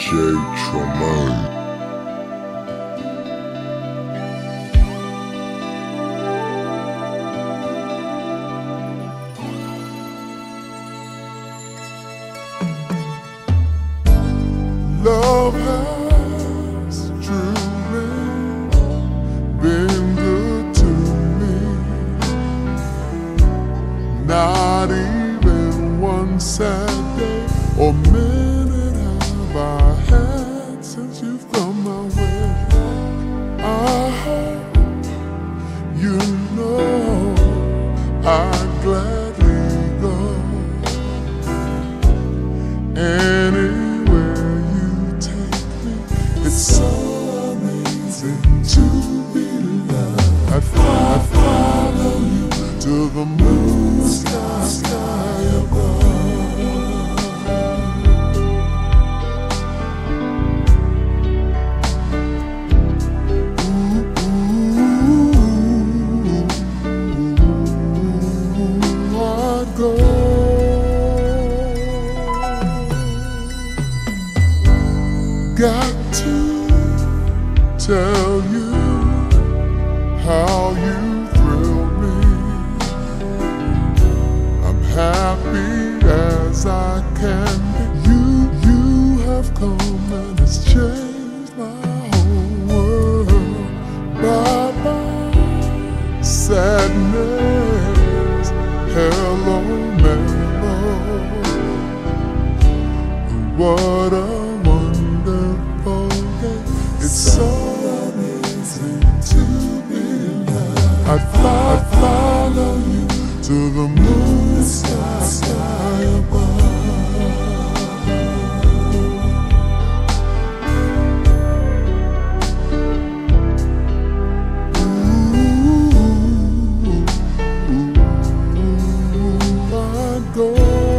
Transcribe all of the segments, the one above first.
Tremaine. Love has truly been good to me. Not even one sad day or minute have I had since you've come my way. I hope you know I'd gladly go anywhere you take me. It's so amazing to be loved. I'd follow you to the moon, sky above. Got to tell you how you thrill me. I'm happy as I can be. You have come and it's changed my whole world. Bye-bye sadness, hello mellow. What a it's so amazing to be loved. I'd follow you to the moon, sky above. I'd go,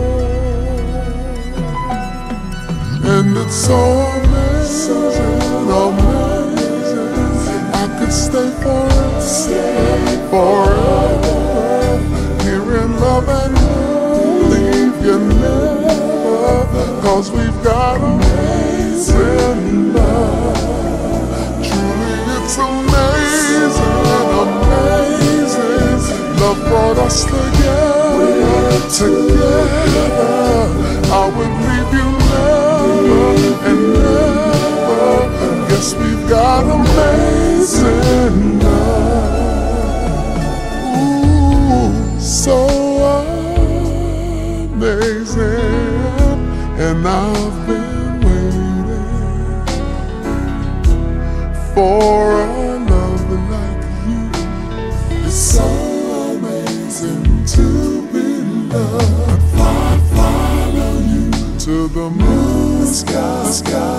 and it's so amazing. I could stay forever, here in love and leave you never, 'cause we've got amazing love. Truly it's amazing, amazing. Love brought us together. I would leave you never and never. Yes, we've got amazing love. Ooh, so amazing. And I've been waiting for a love like you. It's so amazing to be loved. I'd follow you to the moon, sky